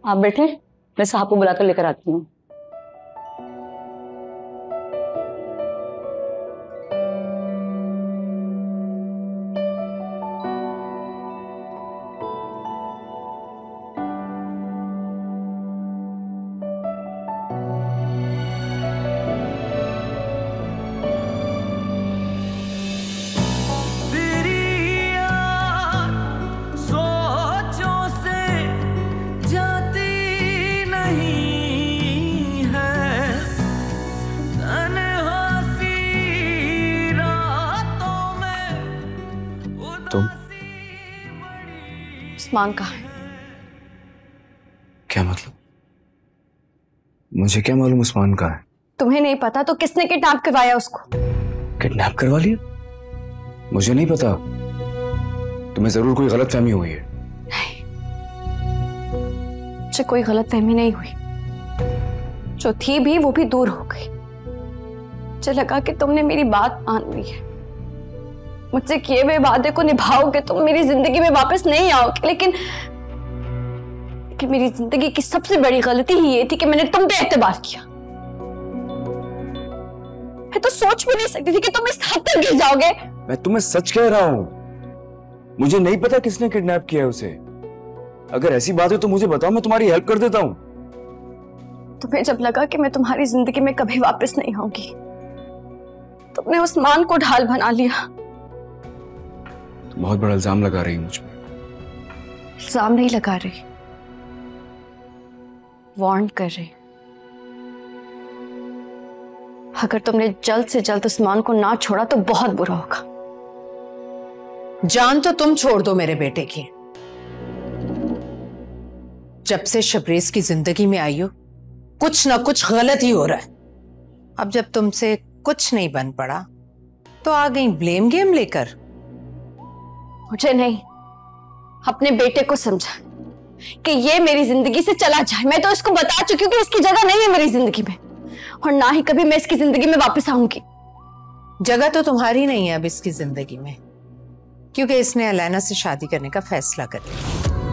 आप बैठे, मैं साहब को बुलाकर लेकर आती हूँ। तुम उस्मान कहाँ है? क्या मतलब? मुझे क्या मालूम उस्मान कहाँ है? तुम्हें नहीं पता तो किसने किडनैप करवाया उसको? किडनैप करवा लिया? मुझे नहीं पता। तुम्हें जरूर कोई गलतफहमी हुई है। नहीं, मुझे कोई गलतफहमी नहीं हुई। जो थी भी वो भी दूर हो गई। मुझे लगा कि तुमने मेरी बात मान ली है, मुझसे किए हुए वादे को निभाओगे, तुम मेरी जिंदगी में वापस नहीं आओगे। लेकिन मेरी जिंदगी की सबसे बड़ी गलती ही ये थी कि मैंने तुम पे एतबार किया। मैं तो सोच भी नहीं सकती थी कि तुम इस हद तक गिर जाओगे। मैं तुम्हें सच कह रहा हूं, मुझे नहीं पता किसने किडनैप किया है उसे। अगर ऐसी बात है तो मुझे बताओ, मैं तुम्हारी हेल्प कर देता हूं। तुम्हें जब लगा कि मैं तुम्हारी जिंदगी में कभी वापस नहीं आऊंगी, तुमने उस्मान को ढाल बना लिया। बहुत बड़ा इल्जाम लगा रही है मुझ पर। इल्जाम नहीं लगा रही, वार्न कर रही। अगर तुमने जल्द से जल्द उस्मान को ना छोड़ा तो बहुत बुरा होगा। जान तो तुम छोड़ दो मेरे बेटे की। जब से शबरेज की जिंदगी में आई हो, कुछ ना कुछ गलत ही हो रहा है। अब जब तुमसे कुछ नहीं बन पड़ा तो आ गई ब्लेम गेम लेकर। मुझे नहीं, अपने बेटे को समझा कि ये मेरी जिंदगी से चला जाए। मैं तो इसको बता चुकी हूँ कि इसकी जगह नहीं है मेरी जिंदगी में, और ना ही कभी मैं इसकी जिंदगी में वापस आऊंगी। जगह तो तुम्हारी नहीं है अब इसकी जिंदगी में, क्योंकि इसने अलैना से शादी करने का फैसला कर लिया।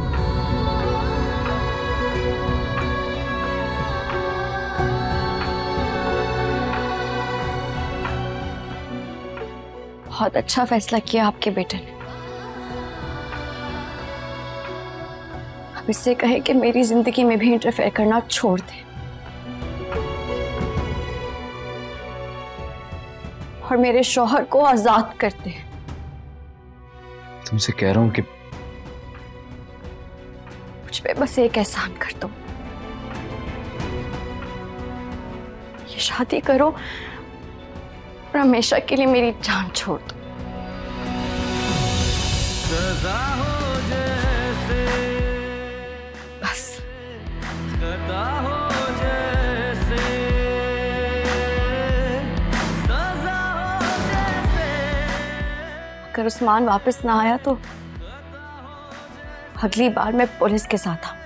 बहुत अच्छा फैसला किया आपके बेटे ने। अब इससे कहे कि मेरी जिंदगी में भी इंटरफेयर करना छोड़ दे, और मेरे शौहर को आजाद कर दे। तुमसे कह रहा हूं कि मुझ पे बस एक एहसान कर दो, ये शादी करो और हमेशा के लिए मेरी जान छोड़ दो। बस अगर उस्मान वापस ना आया तो अगली बार मैं पुलिस के साथ आऊं।